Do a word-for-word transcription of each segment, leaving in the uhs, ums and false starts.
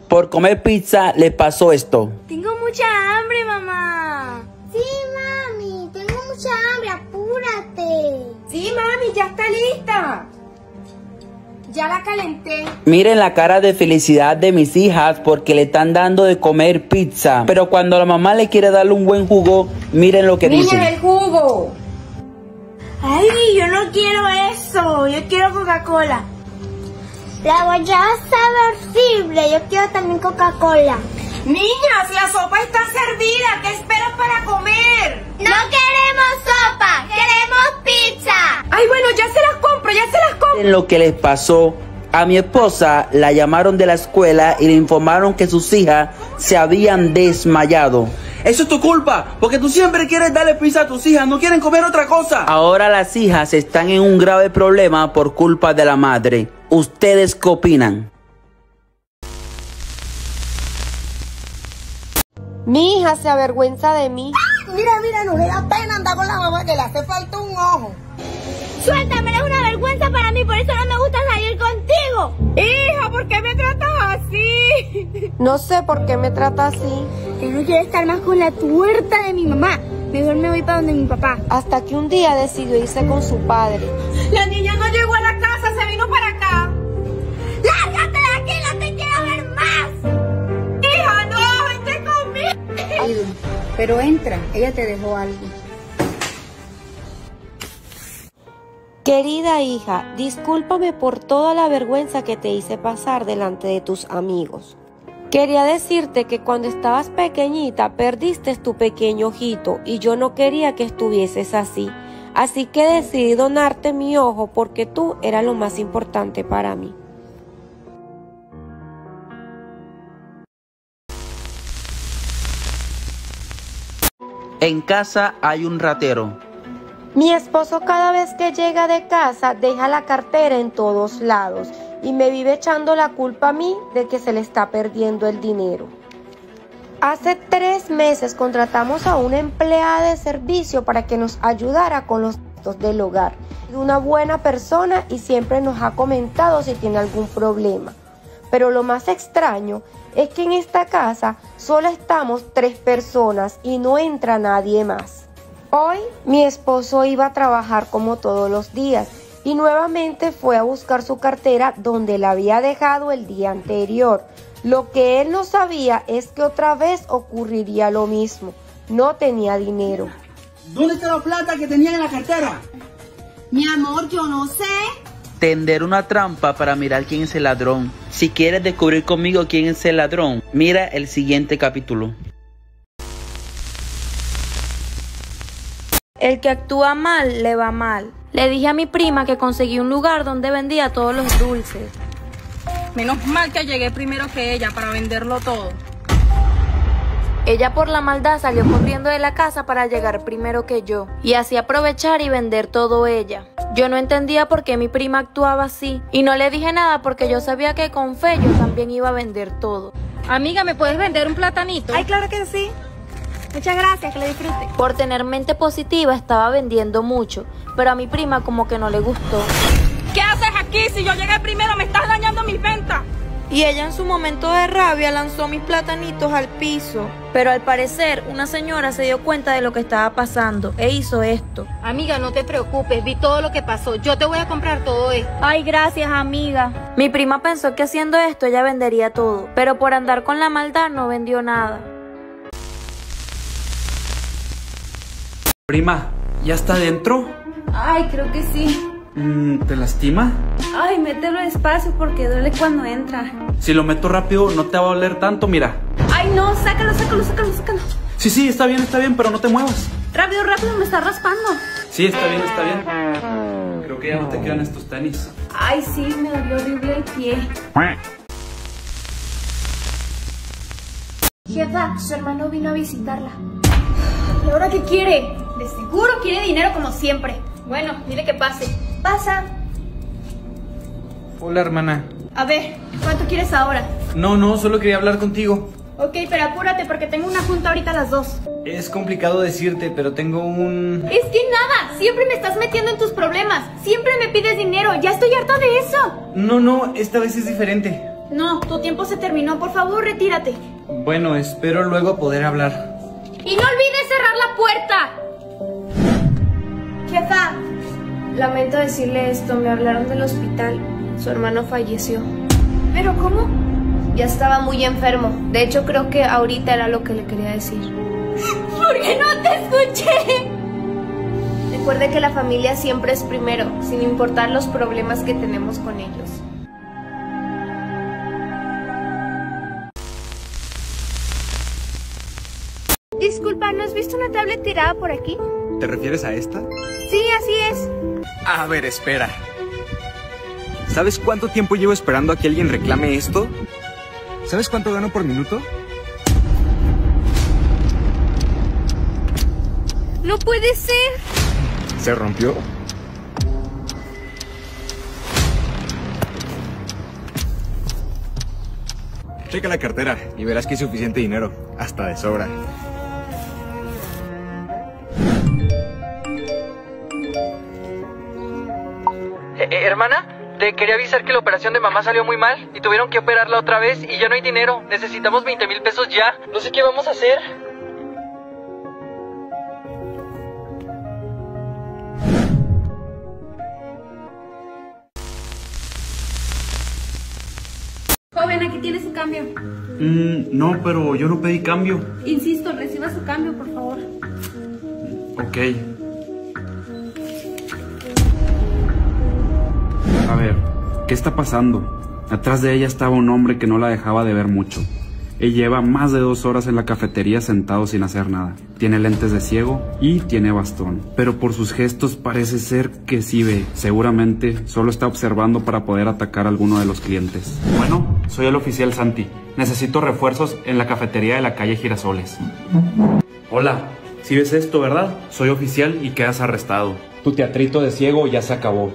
por comer pizza le pasó esto. Tengo mucha hambre, mamá. Sí, mami, tengo mucha hambre, apúrate. Sí, mami, ya está lista. Ya la calenté. Miren la cara de felicidad de mis hijas porque le están dando de comer pizza. Pero cuando la mamá le quiere darle un buen jugo, miren lo que dice. Niña, el jugo. Ay, yo no quiero eso. Yo quiero Coca-Cola. La guayaba sabe horrible, yo quiero también Coca-Cola. Niña, si la sopa está servida, ¿qué esperas para comer? ¡No queremos sopa! ¡Queremos pizza! Ay, bueno, ya se las compro, ya se las compro. Miren lo que les pasó. A mi esposa la llamaron de la escuela y le informaron que sus hijas se habían desmayado. Eso es tu culpa, porque tú siempre quieres darle pizza a tus hijas, no quieren comer otra cosa. Ahora las hijas están en un grave problema por culpa de la madre. ¿Ustedes qué opinan? Mi hija se avergüenza de mí. Mira, mira, no le da pena andar con la mamá que le hace falta un ojo. Suéltame, es una vergüenza para mí, por eso no me gusta salir contigo. Hija, ¿por qué me tratas así? No sé por qué me trata así. Yo no quiero estar más con la tuerta de mi mamá. Mejor me voy para donde mi papá. Hasta que un día decidió irse con su padre. La niña no llegó a la casa, se vino para acá. ¡Lárgate de aquí, no te quiero ver más! Hija, no, vente conmigo. Pero entra, ella te dejó algo. Querida hija, discúlpame por toda la vergüenza que te hice pasar delante de tus amigos. Quería decirte que cuando estabas pequeñita perdiste tu pequeño ojito y yo no quería que estuvieses así. Así que decidí donarte mi ojo porque tú eras lo más importante para mí. En casa hay un ratero. Mi esposo cada vez que llega de casa deja la cartera en todos lados y me vive echando la culpa a mí de que se le está perdiendo el dinero. Hace tres meses contratamos a una empleada de servicio para que nos ayudara con los gastos del hogar. Es una buena persona y siempre nos ha comentado si tiene algún problema. Pero lo más extraño es que en esta casa solo estamos tres personas y no entra nadie más. Hoy mi esposo iba a trabajar como todos los días y nuevamente fue a buscar su cartera donde la había dejado el día anterior. Lo que él no sabía es que otra vez ocurriría lo mismo. No tenía dinero. ¿Dónde está la plata que tenía en la cartera? Mi amor, yo no sé. Tender una trampa para mirar quién es el ladrón. Si quieres descubrir conmigo quién es el ladrón, mira el siguiente capítulo. El que actúa mal, le va mal. Le dije a mi prima que conseguí un lugar donde vendía todos los dulces. Menos mal que llegué primero que ella para venderlo todo. Ella por la maldad salió corriendo de la casa para llegar primero que yo y así aprovechar y vender todo ella. Yo no entendía por qué mi prima actuaba así y no le dije nada porque yo sabía que con fe yo también iba a vender todo. Amiga, ¿me puedes vender un platanito? Ay, claro que sí. Muchas gracias, que lo disfrute. Por tener mente positiva estaba vendiendo mucho, pero a mi prima como que no le gustó. ¿Qué haces aquí? Si yo llegué primero, me estás dañando mis ventas. Y ella en su momento de rabia lanzó mis platanitos al piso. Pero al parecer una señora se dio cuenta de lo que estaba pasando e hizo esto. Amiga, no te preocupes, vi todo lo que pasó. Yo te voy a comprar todo esto. Ay, gracias, amiga. Mi prima pensó que haciendo esto ella vendería todo, pero por andar con la maldad no vendió nada. Prima, ¿ya está adentro? Ay, creo que sí. Mm, ¿Te lastima? Ay, mételo despacio porque duele cuando entra. Si lo meto rápido no te va a doler tanto, mira. Ay, no, sácalo, sácalo, sácalo, sácalo. Sí, sí, está bien, está bien, pero no te muevas. Rápido, rápido, me está raspando. Sí, está bien, está bien. Creo que ya no te quedan estos tenis. Ay, sí, me dolió horrible el pie. Jefa, su hermano vino a visitarla. ¿Y ahora qué quiere? De seguro quiere dinero como siempre. Bueno, dile que pase. Pasa. Hola, hermana. A ver, ¿cuánto quieres ahora? No, no, solo quería hablar contigo. Ok, pero apúrate porque tengo una junta ahorita a las dos. Es complicado decirte, pero tengo un... Es que nada, siempre me estás metiendo en tus problemas. Siempre me pides dinero, ya estoy harta de eso. No, no, esta vez es diferente. No, tu tiempo se terminó. Por favor, retírate. Bueno, espero luego poder hablar. ¡Y no olvides cerrar la puerta! Jefa, Lamento decirle esto, me hablaron del hospital. Su hermano falleció. ¿pero cómo? Ya estaba muy enfermo. De hecho, creo que ahorita era lo que le quería decir. ¿Por qué no te escuché? Recuerde que la familia siempre es primero, sin importar los problemas que tenemos con ellos. Disculpa, ¿no has visto una tablet tirada por aquí? ¿Te refieres a esta? Sí, así es. A ver, espera. ¿Sabes cuánto tiempo llevo esperando a que alguien reclame esto? ¿Sabes cuánto gano por minuto? No puede ser. ¿Se rompió? Checa la cartera y verás que hay suficiente dinero, hasta de sobra. Eh, eh, hermana, te quería avisar que la operación de mamá salió muy mal y tuvieron que operarla otra vez y ya no hay dinero. Necesitamos veinte mil pesos ya. No sé qué vamos a hacer. Joven, aquí tiene su cambio. Mm, no, pero yo no pedí cambio. Insisto, reciba su cambio, por favor. Ok. A ver, ¿qué está pasando? Atrás de ella estaba un hombre que no la dejaba de ver mucho. Él lleva más de dos horas en la cafetería sentado sin hacer nada. Tiene lentes de ciego y tiene bastón. Pero por sus gestos parece ser que sí ve. Seguramente solo está observando para poder atacar a alguno de los clientes. Bueno, soy el oficial Santi. Necesito refuerzos en la cafetería de la calle Girasoles. Hola, ¿sí ves esto, verdad? Soy oficial y quedas arrestado. Tu teatrito de ciego ya se acabó.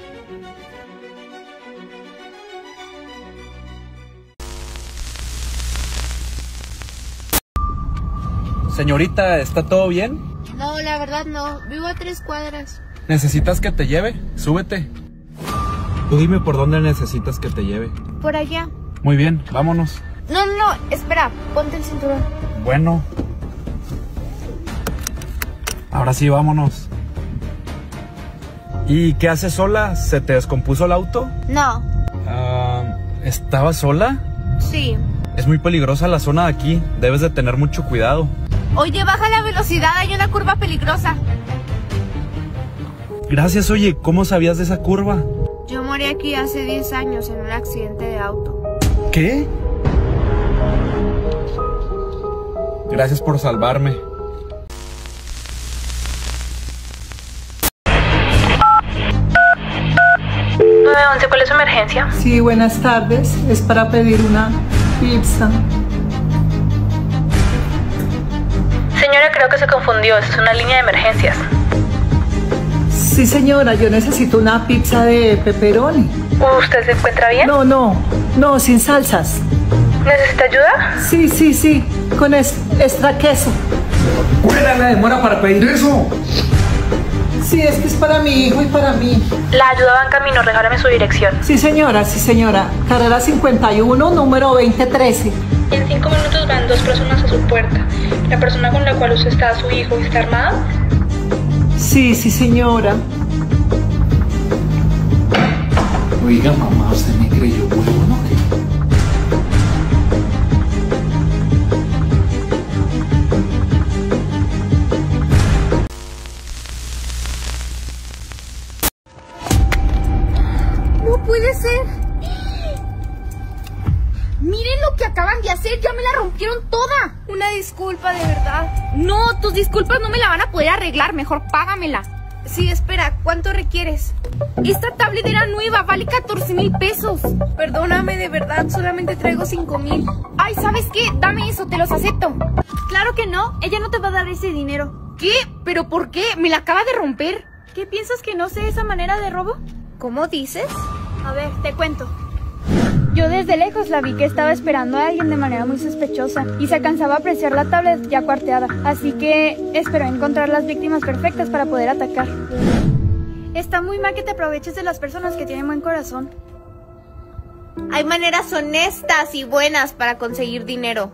Señorita, ¿está todo bien? No, la verdad no. Vivo a tres cuadras. ¿Necesitas que te lleve? Súbete. Tú dime por dónde necesitas que te lleve. Por allá. Muy bien, vámonos. No, no, no. Espera. Ponte el cinturón. Bueno. Ahora sí, vámonos. ¿Y qué haces sola? ¿Se te descompuso el auto? No. Ah, ¿estabas sola? Sí. Es muy peligrosa la zona de aquí. Debes de tener mucho cuidado. Oye, baja la velocidad. Hay una curva peligrosa. Gracias, oye. ¿Cómo sabías de esa curva? Yo morí aquí hace diez años en un accidente de auto. ¿Qué? Gracias por salvarme. nueve once, ¿cuál es su emergencia? Sí, buenas tardes. Es para pedir una pizza. Señora, creo que se confundió. Es una línea de emergencias. Sí, señora, yo necesito una pizza de pepperoni. ¿Usted se encuentra bien? No, no, no, sin salsas. ¿Necesita ayuda? Sí, sí, sí, con es- extra queso. ¿Cuál era la demora para pedir eso? Sí, es que es para mi hijo y para mí. La ayuda va en camino. Regálame su dirección. Sí, señora, sí, señora. Carrera cincuenta y uno, número veinte trece. En cinco minutos van dos personas a su puerta. ¿La persona con la cual usted está, su hijo, está armado? Sí, sí, señora. Oiga, mamá, usted me creyó huevo, ¿no? No puede ser. Miren lo que acaban de hacer. Ya me la rompieron toda. Una disculpa, de verdad. No, tus disculpas no me la van a poder arreglar. Mejor págamela. Sí, espera. ¿Cuánto requieres? Esta tablet era nueva, vale catorce mil pesos. Perdóname, de verdad. Solamente traigo cinco mil. Ay, ¿sabes qué? Dame eso, te los acepto. Claro que no, ella no te va a dar ese dinero. ¿Qué? ¿Pero por qué? Me la acaba de romper. ¿Qué piensas que no sé esa manera de robo? ¿Cómo dices? A ver, te cuento. Yo desde lejos la vi que estaba esperando a alguien de manera muy sospechosa y se alcanzaba a apreciar la tablet ya cuarteada, así que esperó encontrar las víctimas perfectas para poder atacar. Está muy mal que te aproveches de las personas que tienen buen corazón. Hay maneras honestas y buenas para conseguir dinero.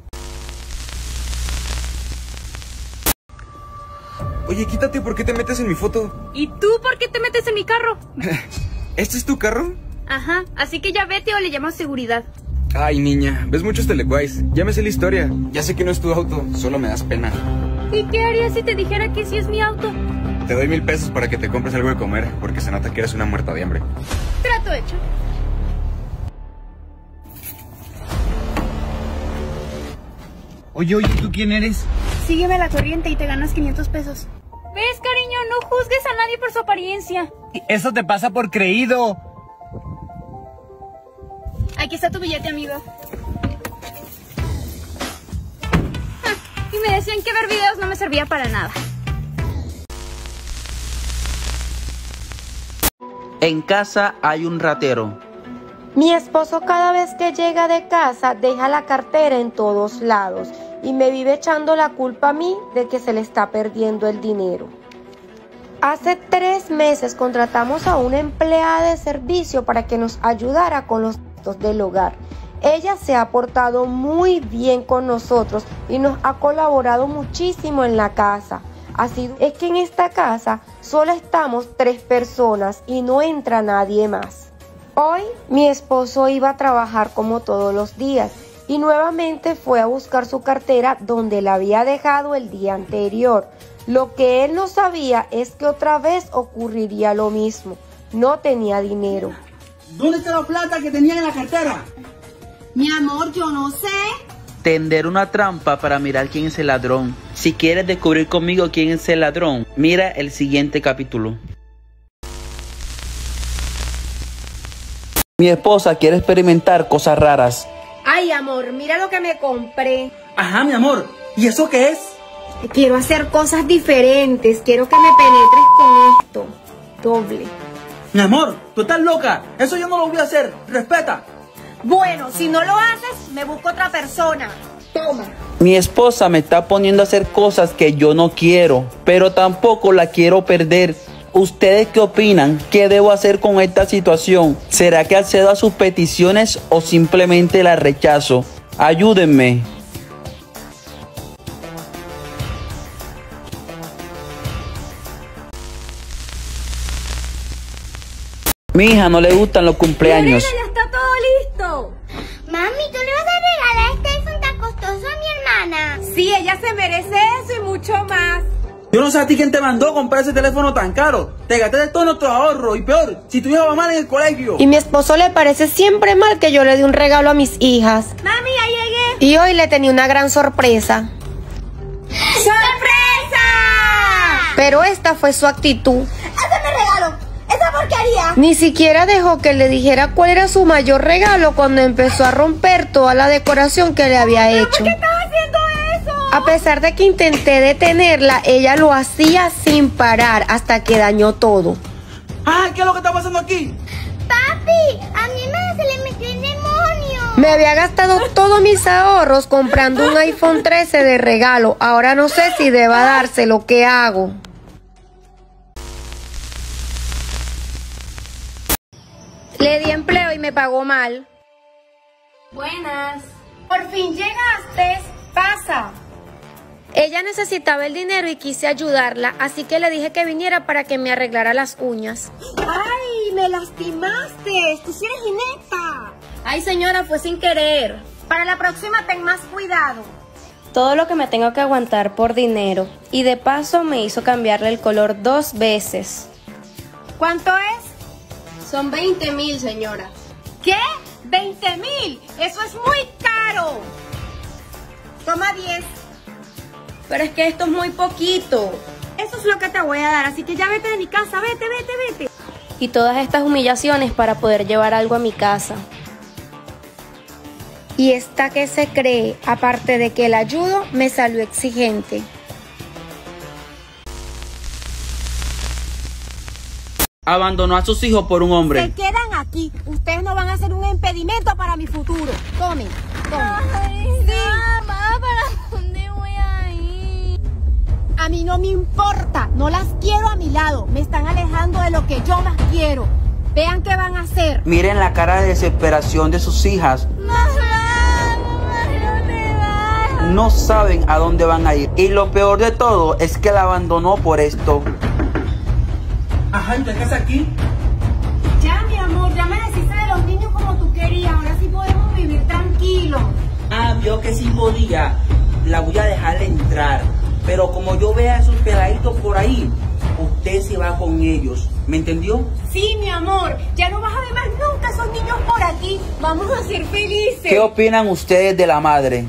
Oye, quítate, ¿por qué te metes en mi foto? ¿Y tú por qué te metes en mi carro? ¿Este es tu carro? Ajá, así que ya vete o le llamas seguridad. Ay, niña, ves muchos teleguays. Ya me sé la historia. Ya sé que no es tu auto, solo me das pena. ¿Y qué harías si te dijera que sí es mi auto? Te doy mil pesos para que te compres algo de comer, porque se nota que eres una muerta de hambre. Trato hecho. Oye, oye, ¿tú quién eres? Sígueme la corriente y te ganas quinientos pesos. ¿Ves, cariño? No juzgues a nadie por su apariencia. Eso te pasa por creído. Aquí está tu billete, amigo. Ah, y me decían que ver videos no me servía para nada. En casa hay un ratero. Mi esposo cada vez que llega de casa deja la cartera en todos lados y me vive echando la culpa a mí de que se le está perdiendo el dinero. Hace tres meses contratamos a una empleada de servicio para que nos ayudara con los gastos del hogar. Ella se ha portado muy bien con nosotros y nos ha colaborado muchísimo en la casa. Así es que en esta casa solo estamos tres personas y no entra nadie más. Hoy mi esposo iba a trabajar como todos los días y nuevamente fue a buscar su cartera donde la había dejado el día anterior. Lo que él no sabía es que otra vez ocurriría lo mismo. No tenía dinero. ¿Dónde está la plata que tenía en la cartera? Mi amor, yo no sé. Tender una trampa para mirar quién es el ladrón. Si quieres descubrir conmigo quién es el ladrón, mira el siguiente capítulo. Mi esposa quiere experimentar cosas raras. Ay, amor, mira lo que me compré. Ajá, mi amor. ¿Y eso qué es? Quiero hacer cosas diferentes. Quiero que me penetres con esto. Doble. Mi amor, tú estás loca. Eso yo no lo voy a hacer. Respeta. Bueno, si no lo haces, me busco otra persona. Toma. Mi esposa me está poniendo a hacer cosas que yo no quiero, pero tampoco la quiero perder. ¿Ustedes qué opinan? ¿Qué debo hacer con esta situación? ¿Será que accedo a sus peticiones o simplemente las rechazo? Ayúdenme. Mi hija no le gustan los cumpleaños. ¡Ya está todo listo! Mami, ¿tú le vas a regalar este iPhone tan costoso a mi hermana? Sí, ella se merece eso y mucho más. Yo no sé a ti quién te mandó a comprar ese teléfono tan caro. Te gasté todo nuestro ahorro y peor, si tu hija va mal en el colegio. Y mi esposo le parece siempre mal que yo le dé un regalo a mis hijas. Mami, ya llegué. Y hoy le tenía una gran sorpresa. ¡Sorpresa! Pero esta fue su actitud. ¡Hazme regalo! ¡Esa porquería! Ni siquiera dejó que le dijera cuál era su mayor regalo cuando empezó a romper toda la decoración que le había hecho. ¿Por qué estaba haciendo eso? A pesar de que intenté detenerla, ella lo hacía sin parar hasta que dañó todo. ¡Ay! ¿Qué es lo que está pasando aquí? Papi, a mi hermana se le metió el demonio. Me había gastado todos mis ahorros comprando un iPhone trece de regalo. Ahora no sé si deba dárselo. ¿Qué hago? Le di empleo y me pagó mal. Buenas. Por fin llegaste. Pasa. Ella necesitaba el dinero y quise ayudarla, así que le dije que viniera para que me arreglara las uñas. Ay, me lastimaste. Tú sí eres inepta. Ay, señora, fue sin querer. Para la próxima ten más cuidado. Todo lo que me tengo que aguantar por dinero. Y de paso me hizo cambiarle el color dos veces. ¿Cuánto es? Son veinte mil, señora. ¿Qué? ¿veinte mil? Eso es muy caro. Toma diez. Pero es que esto es muy poquito. Eso es lo que te voy a dar, así que ya vete de mi casa, vete, vete, vete. Y todas estas humillaciones para poder llevar algo a mi casa. Y esta que se cree, aparte de que la ayudo, me salió exigente. Abandonó a sus hijos por un hombre. Se quedan aquí. Ustedes no van a ser un impedimento para mi futuro. Tomen, tomen. Ay, sí. Mamá, ¿para dónde voy a ir? A mí no me importa. No las quiero a mi lado. Me están alejando de lo que yo más quiero. Vean qué van a hacer. Miren la cara de desesperación de sus hijas. No saben a dónde van a ir. Y lo peor de todo es que la abandonó por esto. Ajá, ¿y te quedas aquí? Ya, mi amor, ya me deshiciste de los niños como tú querías. Ahora sí podemos vivir tranquilos. Ah, vio que sí podía. La voy a dejar entrar. Pero como yo vea a esos peladitos por ahí, usted se va con ellos. ¿Me entendió? Sí, mi amor. Ya no vas a ver más nunca a esos niños por aquí. Vamos a ser felices. ¿Qué opinan ustedes de la madre?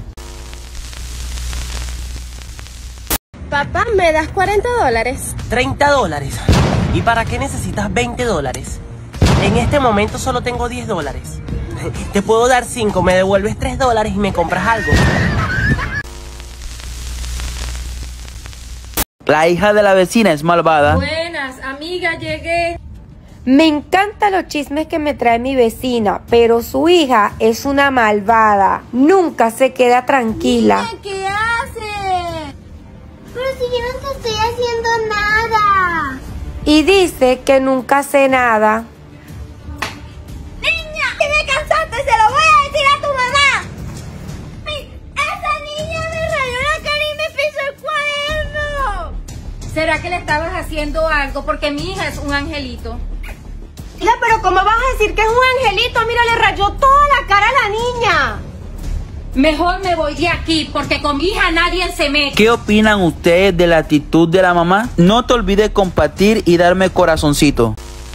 Papá, ¿me das cuarenta dólares? treinta dólares. ¿Y para qué necesitas veinte dólares? En este momento solo tengo diez dólares. Te puedo dar cinco, me devuelves tres dólares y me compras algo. La hija de la vecina es malvada. Buenas, amiga, llegué. Me encantan los chismes que me trae mi vecina, pero su hija es una malvada. Nunca se queda tranquila. Niña, ¿qué haces? Pero si yo no te estoy haciendo nada. Y dice que nunca hace nada. Niña, si me cansaste, se lo voy a decir a tu mamá. Ay, esa niña me rayó la cara y me pisó el cuaderno. ¿Será que le estabas haciendo algo? Porque mi hija es un angelito. Ya, pero ¿cómo vas a decir que es un angelito? Mira, le rayó toda la cara a la niña. Mejor me voy de aquí, porque con mi hija nadie se mete. ¿Qué opinan ustedes de la actitud de la mamá? No te olvides compartir y darme corazoncito.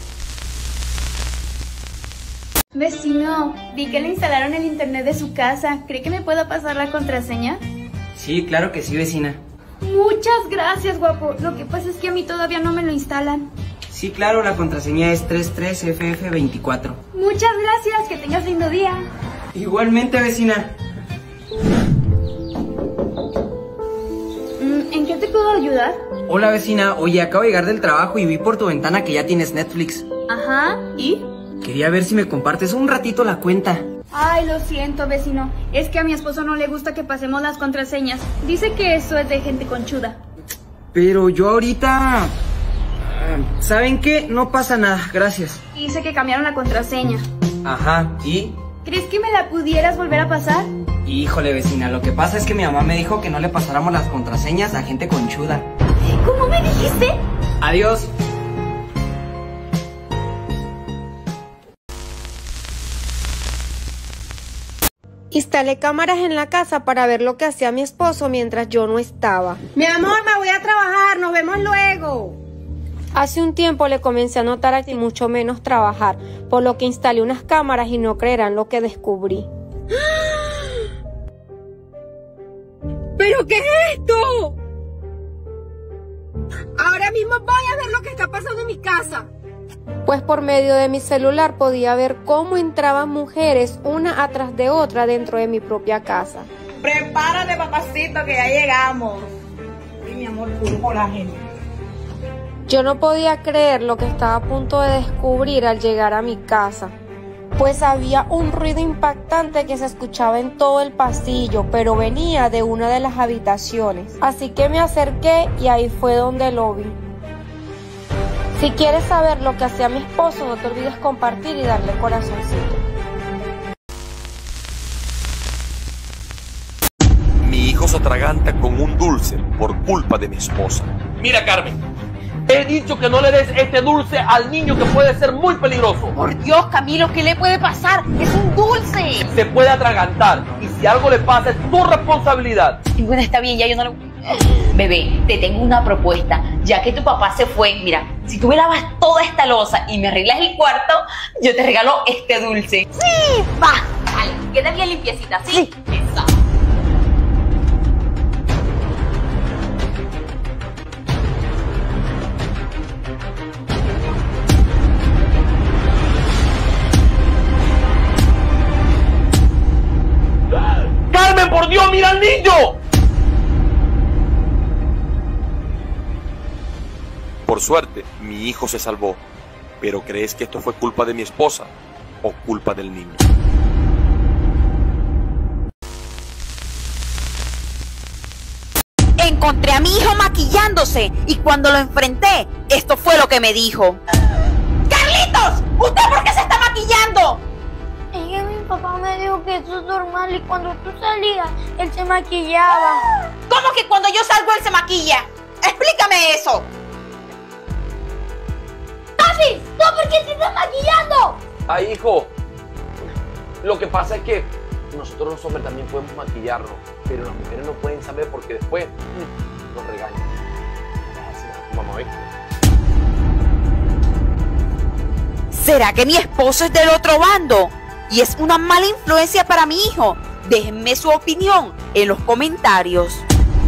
Vecino, vi que le instalaron el internet de su casa. ¿Cree que me pueda pasar la contraseña? Sí, claro que sí, vecina. Muchas gracias, guapo. Lo que pasa es que a mí todavía no me lo instalan. Sí, claro, la contraseña es treinta y tres F F veinticuatro. Muchas gracias, que tengas lindo día. Igualmente, vecina. ¿En qué te puedo ayudar? Hola, vecina. Oye, acabo de llegar del trabajo y vi por tu ventana que ya tienes Netflix. Ajá, ¿y? Quería ver si me compartes un ratito la cuenta. Ay, lo siento, vecino. Es que a mi esposo no le gusta que pasemos las contraseñas. Dice que eso es de gente conchuda. Pero yo ahorita... ¿Saben qué? No pasa nada, gracias. Dice que cambiaron la contraseña. Ajá, ¿y? ¿Crees que me la pudieras volver a pasar? Híjole, vecina, lo que pasa es que mi mamá me dijo que no le pasáramos las contraseñas a gente conchuda. ¿Cómo me dijiste? Adiós. Instalé cámaras en la casa para ver lo que hacía mi esposo mientras yo no estaba. Mi amor, me voy a trabajar, nos vemos luego. Hace un tiempo le comencé a notar aquí mucho menos trabajar, por lo que instalé unas cámaras y no creerán lo que descubrí. ¿Pero qué es esto? Ahora mismo voy a ver lo que está pasando en mi casa. Pues por medio de mi celular podía ver cómo entraban mujeres una atrás de otra dentro de mi propia casa. Prepárate, papacito, que ya llegamos. Sí, mi amor, puro colágeno. Yo no podía creer lo que estaba a punto de descubrir al llegar a mi casa, pues había un ruido impactante que se escuchaba en todo el pasillo, pero venía de una de las habitaciones. Así que me acerqué y ahí fue donde lo vi. Si quieres saber lo que hacía mi esposo, no te olvides compartir y darle corazoncito. Mi hijo se atraganta con un dulce por culpa de mi esposa. Mira, Carmen. He dicho que no le des este dulce al niño, que puede ser muy peligroso. Por Dios, Camilo, ¿qué le puede pasar? Es un dulce. Se puede atragantar y si algo le pasa es tu responsabilidad. Bueno, está bien, ya yo no lo... Bebé, te tengo una propuesta. Ya que tu papá se fue, mira, si tú me lavas toda esta loza y me arreglas el cuarto, yo te regalo este dulce. Sí. Va, vale, queda bien limpiecita, ¿sí? Sí. Eso. ¡Carmen, por Dios, mira al niño! Por suerte, mi hijo se salvó. ¿Pero crees que esto fue culpa de mi esposa o culpa del niño? Encontré a mi hijo maquillándose y cuando lo enfrenté, esto fue lo que me dijo. ¡Carlitos! ¿Usted por qué se está maquillando? Es que mi papá me dijo que eso es normal y cuando tú salías, él se maquillaba. ¿Cómo que cuando yo salgo él se maquilla? Explícame eso. ¡Papi! ¿Tú por qué te estás maquillando? Ay, hijo. Lo que pasa es que nosotros los hombres también podemos maquillarnos, pero las mujeres no pueden saber porque después mm, nos regañan. Vamos a ver. ¿Será que mi esposo es del otro bando y es una mala influencia para mi hijo? Déjenme su opinión en los comentarios.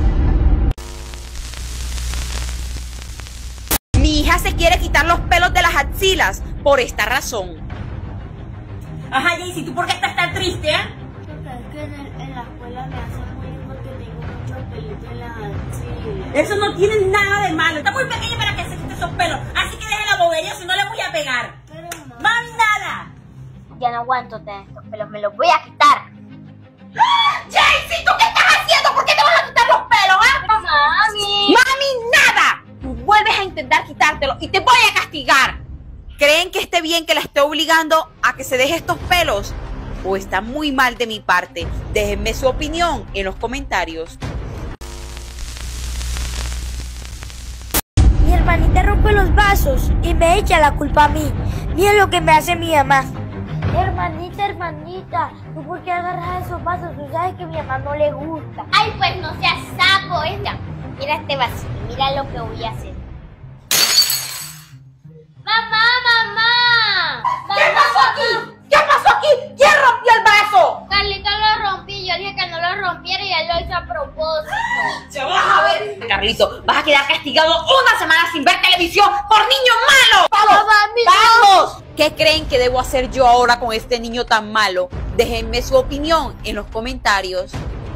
Mi hija se quiere quitar los pelos de las axilas por esta razón. Ajá, Jaycee, ¿tú por qué estás tan triste, eh? Porque es que en, el, en la escuela me hacen bullying porque tengo muchos pelitos en las axilas. Eso no tiene nada de malo. Está muy pequeña para que se quite esos pelos. Así que deje la bobería, si no le voy a pegar. Pero, mamá, ¡Mami, nada! ya no aguanto tener estos pelos, me los voy a quitar. Jaycee, ¿tú qué estás haciendo? ¿Por qué te vas a quitar los pelos, ah? Mami. ¡Mami, nada! Tú vuelves a intentar quitártelo y te voy a castigar. ¿Creen que esté bien que la esté obligando a que se deje estos pelos? ¿O está muy mal de mi parte? Déjenme su opinión en los comentarios. Mi hermanita rompe los vasos y me echa la culpa a mí. Miren lo que me hace mi mamá. Hermanita, hermanita, ¿tú por qué agarras esos vasos? Tú sabes que a mi mamá no le gusta. Ay, pues no seas sapo, esta. Mira este vasito, mira lo que voy a hacer. ¡Mamá, mamá! ¿Qué pasó aquí? ¿Qué pasó aquí? ¿Quién rompió el vaso? Carlito lo rompí, yo dije que no lo rompiera y él lo hizo a propósito. ¡Se vas a ver! Carlito, vas a quedar castigado una semana sin ver televisión por niños malos. ¡Vamos! ¡Vamos! ¿Qué creen que debo hacer yo ahora con este niño tan malo? Déjenme su opinión en los comentarios.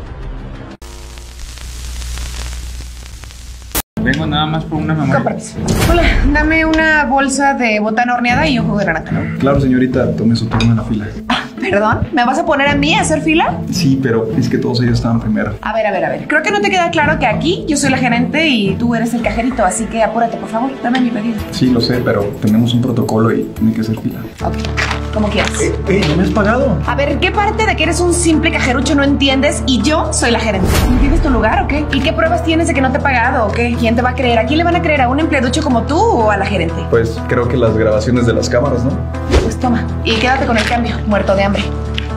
Vengo nada más por una memoria. Con permiso. Hola, dame una bolsa de botana horneada y un jugo de naranja. Claro, señorita, tome su turno en la fila. Ah, ¿perdón? ¿Me vas a poner a mí a hacer fila? Sí, pero es que todos ellos estaban primero. A ver, a ver, a ver. Creo que no te queda claro que aquí yo soy la gerente y tú eres el cajerito, así que apúrate, por favor. Dame mi pedido. Sí, lo sé, pero tenemos un protocolo y tiene que hacer fila. Ok, como quieras. Eh, eh, ¿no me has pagado? A ver, ¿qué parte de que eres un simple cajerucho no entiendes y yo soy la gerente? ¿Entiendes tu lugar o qué? ¿Y qué pruebas tienes de que no te he pagado o qué? ¿Quién te va a creer? ¿A quién le van a creer? ¿A un empleaducho como tú o a la gerente? Pues creo que las grabaciones de las cámaras, ¿no? Pues toma, y quédate con el cambio, muerto de hambre.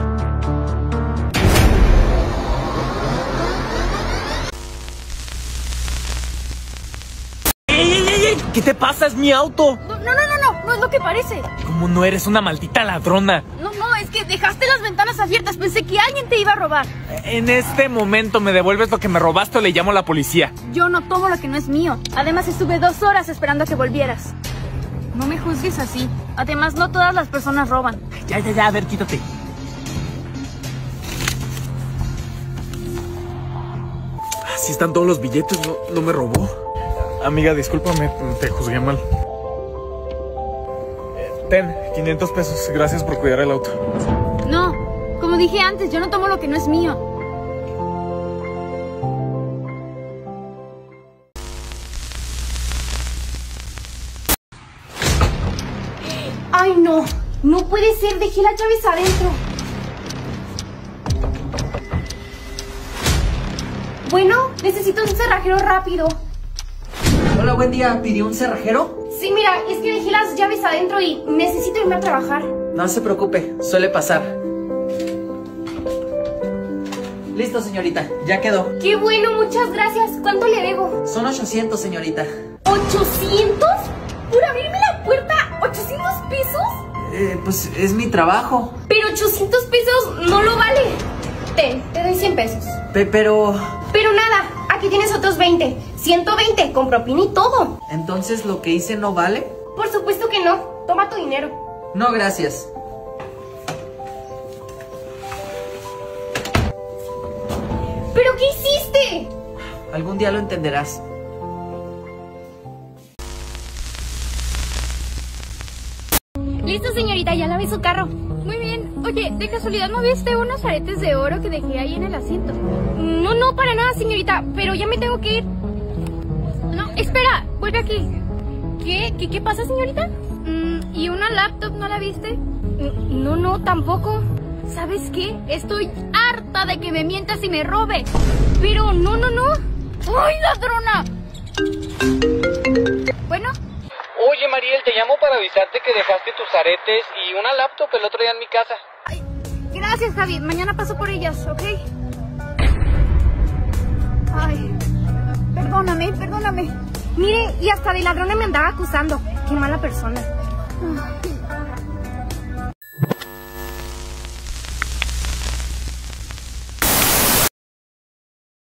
¡Ey, ey, ey, ey! ¿Qué te pasa? Es mi auto. No, no, no, no, no, no es lo que parece. ¿Cómo no eres una maldita ladrona? No, no, es que dejaste las ventanas abiertas. Pensé que alguien te iba a robar. En este momento me devuelves lo que me robaste o le llamo a la policía. Yo no tomo lo que no es mío. Además, estuve dos horas esperando a que volvieras. No me juzgues así. Además, no todas las personas roban. Ya, ya, ya, a ver, quítate. Así están todos los billetes, no, no me robó. Amiga, discúlpame, te juzgué mal. Ten, quinientos pesos, gracias por cuidar el auto. No, como dije antes, yo no tomo lo que no es mío. Ay, no. No puede ser. Dejé las llaves adentro. Bueno, necesito un cerrajero rápido. Hola, buen día. ¿Pidió un cerrajero? Sí, mira, es que dejé las llaves adentro y necesito irme a trabajar. No se preocupe, suele pasar. Listo, señorita, ya quedó. Qué bueno, muchas gracias. ¿Cuánto le debo? Son ochocientos, señorita. ¿ochocientos? ¿Por abrirme la puerta? ¿ochocientos pesos? Eh, pues es mi trabajo. Pero ochocientos pesos no lo vale. Ten, te doy cien pesos. Pe pero... Pero nada, aquí tienes otros veinte. ciento veinte, con propina y todo. ¿Entonces lo que hice no vale? Por supuesto que no. Toma tu dinero. No, gracias. ¿Pero qué hiciste? Algún día lo entenderás. Listo, señorita, ya lavé su carro. Muy bien. Oye, ¿de casualidad no viste unos aretes de oro que dejé ahí en el asiento? No, no, para nada, señorita, pero ya me tengo que ir. No, espera, vuelve aquí. ¿Qué? ¿Qué, qué pasa, señorita? Mm, ¿Y una laptop no la viste? No, no, tampoco. ¿Sabes qué? Estoy harta de que me mientas y me robe. Pero no, no, no. ¡Ay, ladrona! Bueno. Oye, Mariel, te llamo para avisarte que dejaste tus aretes y una laptop el otro día en mi casa. Ay, gracias, Javi. Mañana paso por ellas, ¿ok? Ay, perdóname, perdóname. Mire, y hasta de ladrona me andaba acusando. Qué mala persona.